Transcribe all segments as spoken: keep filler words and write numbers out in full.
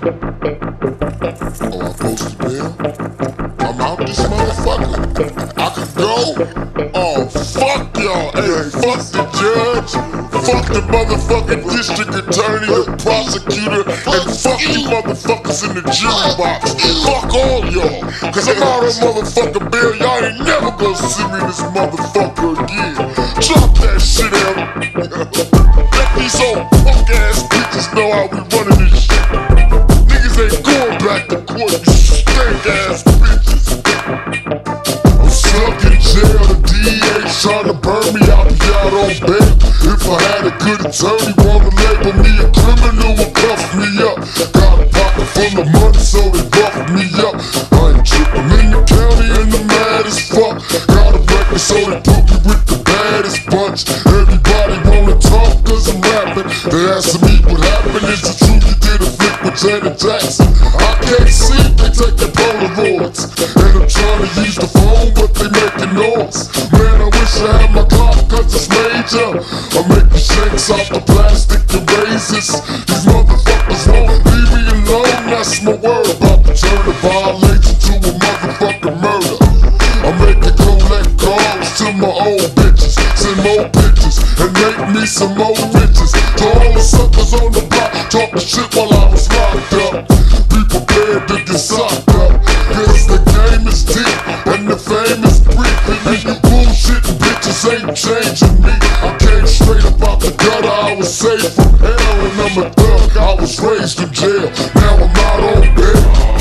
Oh, I posted bail? I'm out this motherfucker. I can go? Oh, fuck y'all. Hey, fuck the judge. Fuck the motherfucking district attorney, the prosecutor, and fuck you motherfuckers in the jury box. Fuck all y'all. Cause I'm out on motherfucking bail. Y'all ain't never gonna see me in this motherfucker again. Drop that shit out. Let these old punk ass bitches know how we running this shit. Niggas ain't going back to court, you stank ass bitches. I'm stuck in jail, the D A's trying to burn me out and out on bail. If I had a good attorney, wanna label me a criminal and cuff me up. Got a pocket full of money, so they rough me up. I ain't tripping in the county and the mad as fuck. Got a record, so they put me with the baddest bunch. Everybody wanna talk cause I'm rapping. They asking me what happened, is it true you did a flick with Janet Jackson? I can't see, they taking Polaroids. And I'm trying to use the phone, but they making noise. Man, I wish I had my clock cause it's major. I'm making shakes off the plastic and razors. These motherfuckers won't leave me alone, that's my word. About to turn a violation to a motherfucking murder. I'm making collect calls to my old bitches. Send more pictures and make me some more riches. To all the suckers on the block talking shit while I was locked up. Be prepared to get socked up. Cause the game is deep and the fame is brief. And you bullshitting bitches ain't changing me. I came straight up out the gutter, I was saved from hell. And I'm a thug, I was raised in jail. Now I'm out on bail.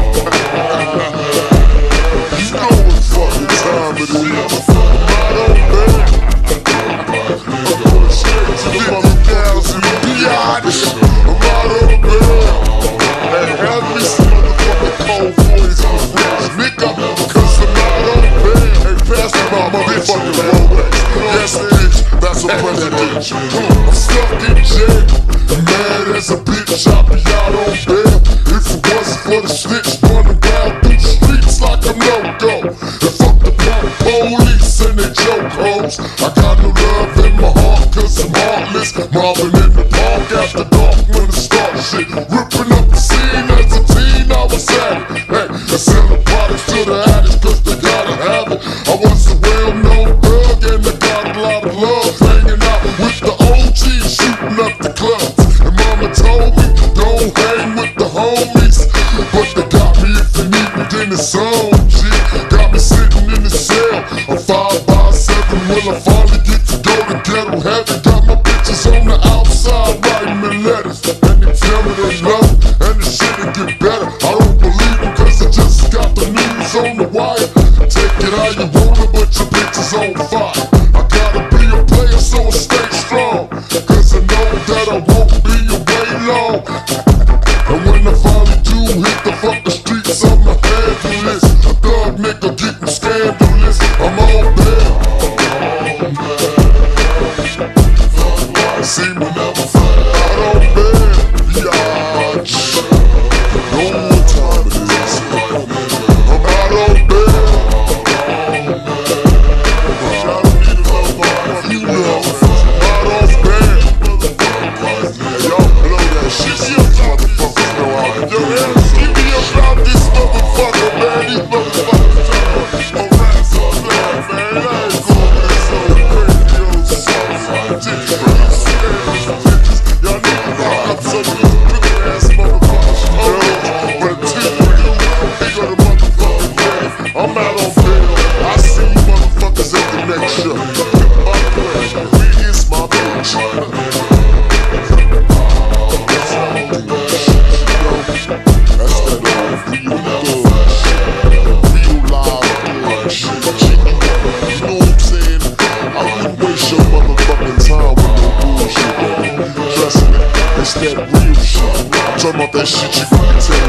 You know what fucking time it is. I'm out on bail. I'm going straight to fifty thousand beyond. I'm out on bail. And have me some motherfucking cold boys on the nigga, cause I'm out on bail. Hey, pass me my motherfucking Rolex. Yes, bitch, that's a presidential. I'm stuck in jail, mad as a bitch, I'll be out on bail. If it wasn't for the snitch running down through the streets like I'm loco. And fuck the punk police and they joke hoes. I got no love in my heart cause I'm heartless. Mobbing in the park after dark when it starts shit. Ripping up the scene as a teen, I was at it. Hey, and selling products to the addicts cause they gotta have it. I was a well-known thug and I got a lot of love. Hanging out with the O Gs, shooting up the clubs. And mama told me, don't hang with the homies. But they got me if they need me, then it's on, G. Got me sitting in the cell, a five by seven. Will I finally get to go to ghetto heaven? Got my bitches on the outside writing me letters. And they tell me they love it, and the shit'll get better. I don't believe them cause I just got the news on the wire. Take it how you want it, but your bitch is on fire. I gotta be a player so I stay strong, cause I know that I won't be away long. And when I finally do hit the fucking streets, I'ma handle this. A thug nigga getting scandalous. I'm on bail. See me never find out on bail. Biatch. Know what time it is. I'm out on bail. I don't need another motherfucker, you know. I'm out on bail. Y'all blow that shit. These motherfuckers know how to do it. Give me about this motherfucker, man. These motherfuckers are on rats on blood, man. I ain't going to this old radio song. Y'all need to rock up some of these pretty ass motherfuckers. But until you do, they go to motherfucking bed. I'm out on bail. I see you motherfuckers at the next show. By the way, we is my bitch. That's that old real good shit. Real live good shit. You know what I'm saying? I wouldn't waste your motherfucking time with no bullshit, baby. Trust me, it's that real shit. I'm talking about that shit you can tell